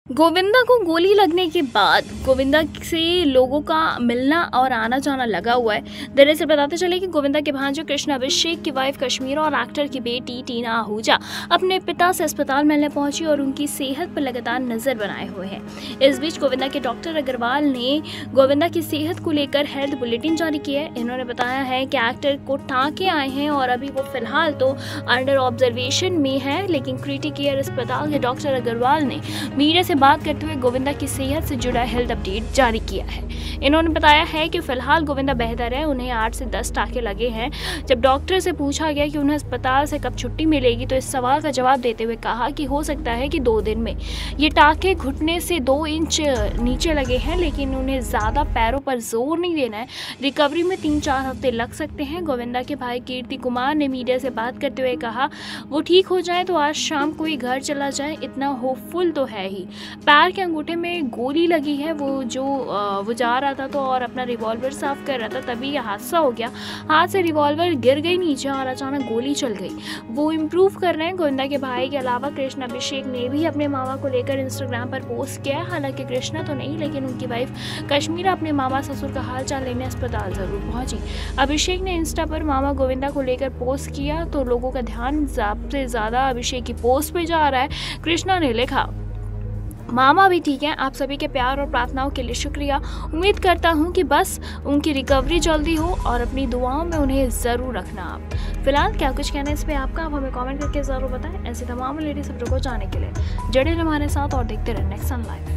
गोविंदा को गोली लगने के बाद गोविंदा से लोगों का मिलना और आना जाना लगा हुआ है। दरअसल बताते चले कि गोविंदा के भांजे कृष्ण अभिषेक की वाइफ कश्मीरा और एक्टर की बेटी टीना आहूजा अपने पिता से अस्पताल मिलने पहुंची और उनकी सेहत पर लगातार नजर बनाए हुए हैं। इस बीच गोविंदा के डॉक्टर अग्रवाल ने गोविंदा की सेहत को लेकर हेल्थ बुलेटिन जारी किया है। इन्होंने बताया है कि एक्टर को टांके आए हैं और अभी वो फिलहाल तो अंडर ऑब्जर्वेशन में है, लेकिन क्रिटिकल केयर अस्पताल के डॉक्टर अग्रवाल ने मीडिया से बात करते हुए गोविंदा की सेहत से जुड़ा हेल्थ अपडेट जारी किया है। इन्होंने बताया है कि फिलहाल गोविंदा बेहतर है, उन्हें 8 से 10 टाँके लगे हैं। जब डॉक्टर से पूछा गया कि उन्हें अस्पताल से कब छुट्टी मिलेगी तो इस सवाल का जवाब देते हुए कहा कि हो सकता है कि 2 दिन में। ये टाँके घुटने से 2 इंच नीचे लगे हैं, लेकिन उन्हें ज़्यादा पैरों पर जोर नहीं देना है। रिकवरी में 3-4 हफ्ते लग सकते हैं। गोविंदा के भाई कीर्ति कुमार ने मीडिया से बात करते हुए कहा वो ठीक हो जाए तो आज शाम को ही घर चला जाए, इतना होपफुल तो है ही। पैर के अंगूठे में गोली लगी है। वो जा रहा था तो और अपना रिवॉल्वर साफ कर रहा था, तभी यह हादसा हो गया। हाथ से रिवॉल्वर गिर गई नीचे और अचानक गोली चल गई। वो इम्प्रूव कर रहे हैं। गोविंदा के भाई के अलावा कृष्ण अभिषेक ने भी अपने मामा को लेकर इंस्टाग्राम पर पोस्ट किया है। हालांकि कृष्णा तो नहीं, लेकिन उनकी वाइफ कश्मीरा अपने मामा ससुर का हालचाल लेने अस्पताल जरूर पहुंची। अभिषेक ने इंस्टा पर मामा गोविंदा को लेकर पोस्ट किया तो लोगों का ध्यान सबसे ज्यादा अभिषेक की पोस्ट पे जा रहा है। कृष्णा ने लिखा, मामा भी ठीक है, आप सभी के प्यार और प्रार्थनाओं के लिए शुक्रिया। उम्मीद करता हूं कि बस उनकी रिकवरी जल्दी हो और अपनी दुआओं में उन्हें ज़रूर रखना। आप फिलहाल क्या कुछ कहना है इस पे आपका, आप हमें कमेंट करके ज़रूर बताएं। ऐसे तमाम लेडीज खबरों को जानने के लिए जुड़े रहिए हमारे साथ और देखते रहें नेक्स्ट सन लाइव।